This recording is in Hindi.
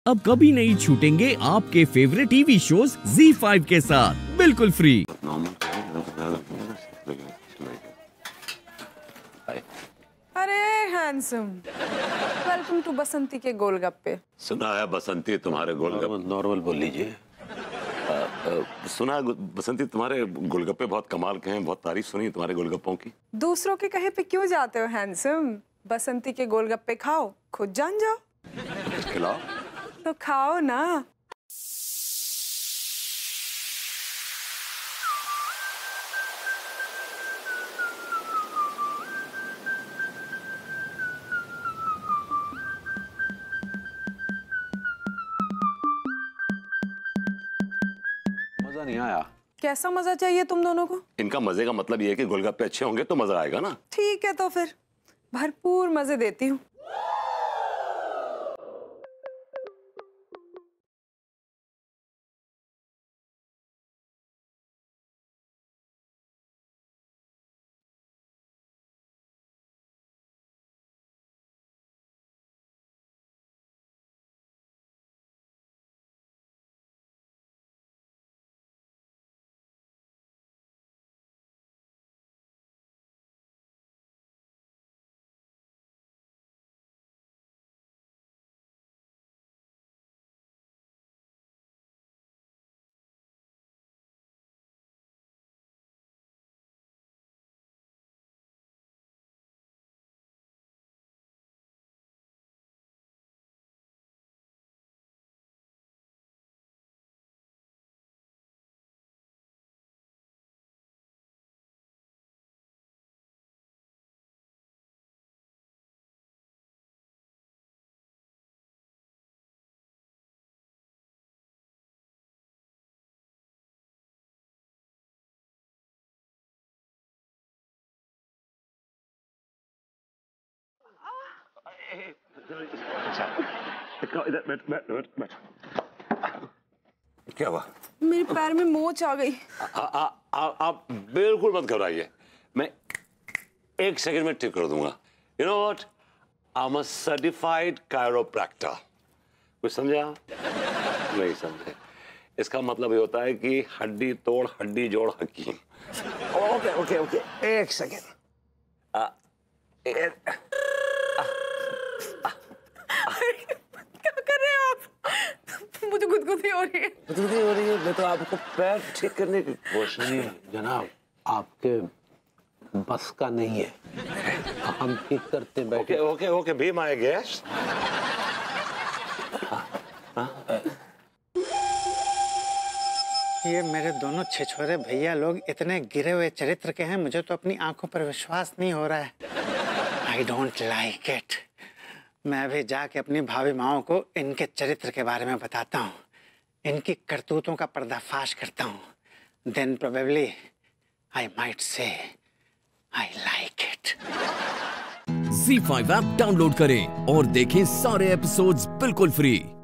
अब कभी नहीं छूटेंगे आपके फेवरेट टीवी शोज ZEE5 के साथ बिल्कुल फ्री। अरे हैंडसम, वेलकम टू बसंती के गोलगप्पे। सुना है बसंती तुम्हारे गोलगप्पे। नॉर्मल बोल लीजिए। सुना है बसंती तुम्हारे गोलगप्पे बहुत कमाल के हैं, बहुत तारीफ सुनी तुम्हारे गोलगप्पों की। दूसरों के कहे पे क्यों जाते हो हैंडसम? बसंती के गोलगप्पे खाओ, खुद जान जाओ। खिलाओ तो खाओ ना। मजा नहीं आया। कैसा मजा चाहिए तुम दोनों को? इनका मजे का मतलब ये है कि गोलगप्पे अच्छे होंगे तो मजा आएगा ना। ठीक है तो फिर भरपूर मजे देती हूँ। क्या हुआ? मेरे पैर में मोच आ गई। आप बिल्कुल मत घबराइए, मैं 1 सेकंड में ठीक कर दूंगा। You know what, I am a certified chiropractor. कुछ समझा? नहीं समझे? इसका मतलब ये होता है कि हड्डी तोड़ हड्डी जोड़ हकीम। Okay okay okay, 1 second. क्या कर रहे हो आप? मुझे गुदगुदी हो रही है। गुदगुदी हो रही है? मैं तो आपको पैर ठीक करने की कोशिश नहीं है जनाब, आपके बस का नहीं है। हम ठीक करते बैठे। Okay okay okay, be my guest. ये मेरे दोनों छिछोरे भैया लोग इतने गिरे हुए चरित्र के हैं, मुझे तो अपनी आंखों पर विश्वास नहीं हो रहा है। I don't like it. मैं भी जाके अपनी भाभी माओ को इनके चरित्र के बारे में बताता हूँ, इनकी करतूतों का पर्दाफाश करता हूँ। Then probably I might say I like it. ZEE5 app download करें और देखें सारे एपिसोड्स बिल्कुल फ्री।